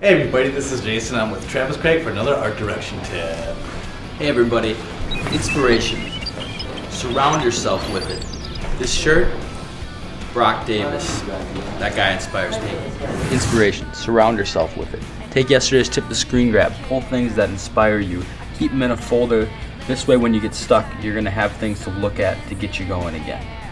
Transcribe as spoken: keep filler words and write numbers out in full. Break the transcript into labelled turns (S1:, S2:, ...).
S1: Hey everybody, this is Jason. I'm with Travis Craig for another art direction tip.
S2: Hey everybody, inspiration. Surround yourself with it. This shirt, Brock Davis. That guy inspires me. Inspiration, surround yourself with it. Take yesterday's tip to screen grab. Pull things that inspire you. Keep them in a folder. This way when you get stuck, you're gonna have things to look at to get you going again.